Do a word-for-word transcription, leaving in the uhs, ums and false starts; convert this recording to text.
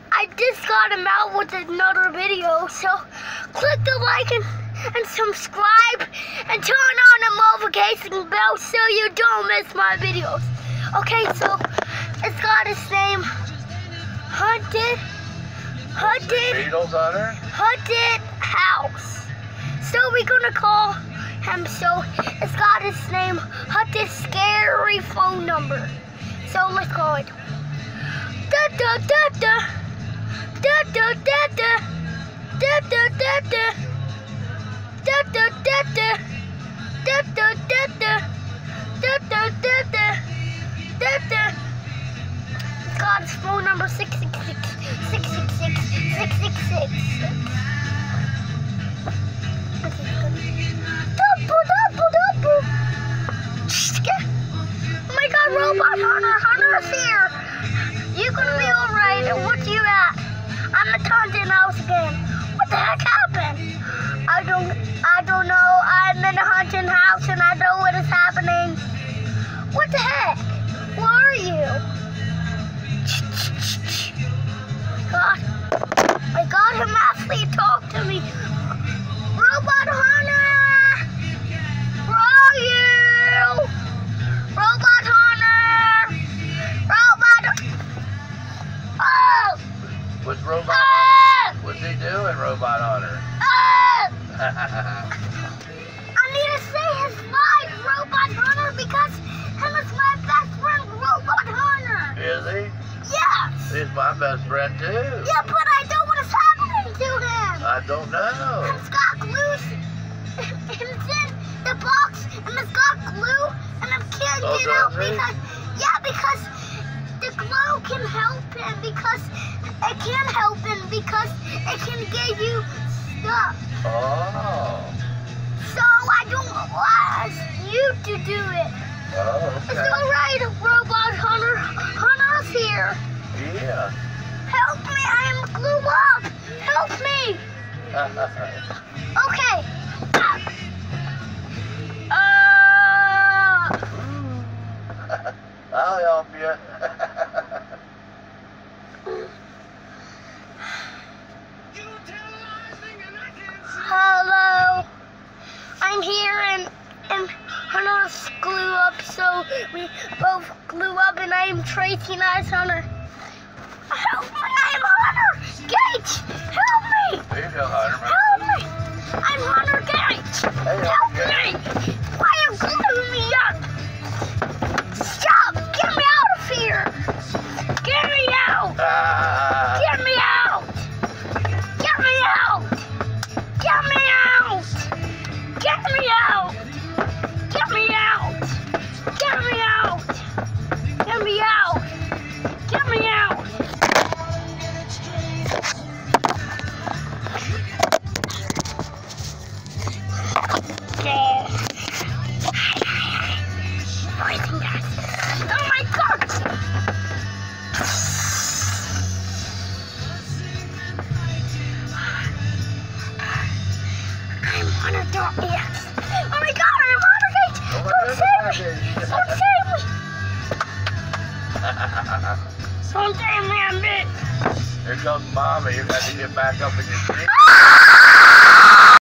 I just got him out with another video, so click the like and, and subscribe and turn on the notification bell so you don't miss my videos. Okay, so it's got his name, Haunted, Haunted, Beatles Hunter? Haunted House. So we're gonna call him, so it's got his name, Haunted Scary Phone Number. So let's call it. Da da da da. Da da da da. Da da da da. Da da da da. Da da da da. Da da da da. Da da. It's got his phone number six six six six six six six six six. Double double double. Oh my God, Robot Hunter, Hunter's here. You gonna be alright? And what you at? I'm at Haunted House again. What the heck happened? I don't, I don't know. I'm in a haunted house and I know what is happening. What the heck? Where are you? God, I got him actually talk to me. Robot Hunter, where are you? Robot Hunter! Robot! Oh! What's Robot Ah! Hunter? What's he doing, Robot Hunter? Ah! I need to say his life, Robot Hunter, because him is my best friend, Robot Hunter. Is he? Yes! He's my best friend too. Yeah, but I know what is happening to him. I don't know. He's got glue. It's in the box, and it's got glue, and I can't Oh, get does out it? because, yeah, because the glue can help him, because it can help him, because it can get you stuck. Oh. So I don't want you to do it. Oh, It's okay. all right, Robot Hunter. Hunter's here. Yeah. Help me, I'm glued up. Help me. Okay. Uh, I'll help you. hello. I'm here and and Hunter's glue up, so we both glue up, and I am Tracy Nice Hunter. Help me, I'm Hunter Gates. Help me. There you go, Hunter. Help me. I'm Hunter Gates. Hey, Help Hunter me. Why are you gluing me up? Stop. Get me out of here. Get me out. Ah. Get me out. Get me out. Get me out. Get me out. Get me out. Get me out. Get me out. Get me out. Everything does. Oh my God. I'm Hunter Dog. Yes. Oh my God, I'm Hunter Gates. Oh my Don't save me. goodness. Don't save me. Don't save me, I'm bit. Here comes Mama. You got to get back up in your seat. Ah!